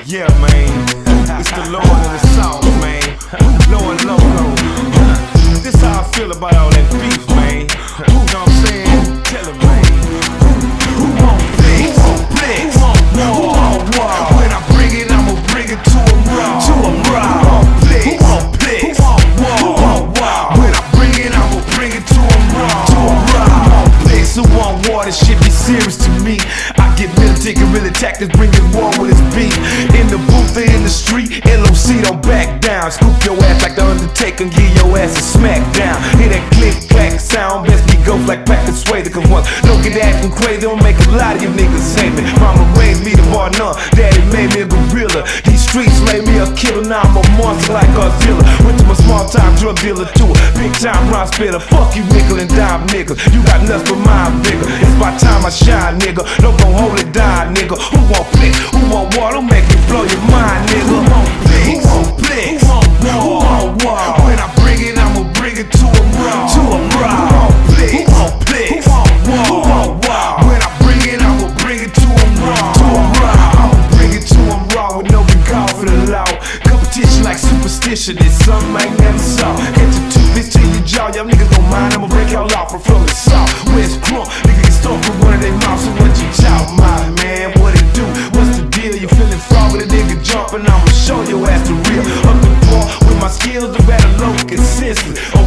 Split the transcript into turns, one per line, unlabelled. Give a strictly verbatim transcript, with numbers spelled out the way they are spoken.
Yeah, man, it's the Lord of the South, man. Lord Loco. This how I feel about all that beef, man. You know what I'm saying? Tell him, man. Who want flex? Who want flex? Who want war? When I bring it, I'ma bring it to a raw. To a raw. Who want flex? Who want flex? Who want war? Who want war? When I bring it, I'ma bring it to a raw. To a raw. Who want flex? Who want war? This shit be serious to me. I get militant, guerrilla tactics, bringing war with his beat. In the booth or in the street, L O C don't back down. Scoop your ass like the Undertaker and give your ass a smack down. Hear that click clack sound, best be ghost like Patrick Swayze. Cause once don't get acting crazy, don't make a lot of you niggas hate me. Mama raised me the bar none, daddy made me a gorilla. These streets made me a killer, now I'm a monster like Godzilla. Went to my small time drug dealer too, big time rhyme spitter. Fuck you nickel and dime niggas, you got nuts but mine bigger. It's my time I shine, nigga, don't gon' hold it down, nigga. Who want flex? Who want war? Don't make me blow your mind, nigga. Who want flex? Who want flex? Who want war? Who want war? When I bring it, I'ma bring it to a raw. To a raw. Who want flex? Who want flex? Who want war? Who want war? When I bring it, I'ma bring it to a raw. To a raw. I'ma bring it to a raw with no regard for the law. Competition like superstition is something I ain't never saw. Hit your tooth, this to your jaw, y'all niggas don't mind. I'ma break y'all off from from the south. West Crump, nigga get stuck with one of they mouths. So what you chow, my man? What it do? What's the deal? You feeling fraud with a nigga jumping? I'ma show your ass the real. Up the bar with my skills, the better low consistent.